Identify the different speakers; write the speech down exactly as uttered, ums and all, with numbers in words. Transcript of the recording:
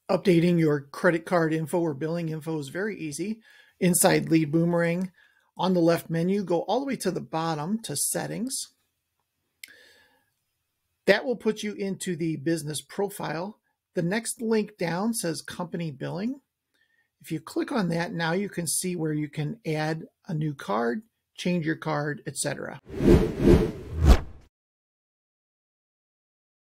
Speaker 1: Updating your credit card info or billing info is very easy. Inside Lead Boomerang, on the left menu, go all the way to the bottom to Settings. That will put you into the business profile. The next link down says Company Billing. If you click on that, now you can see where you can add a new card, change your card, et cetera.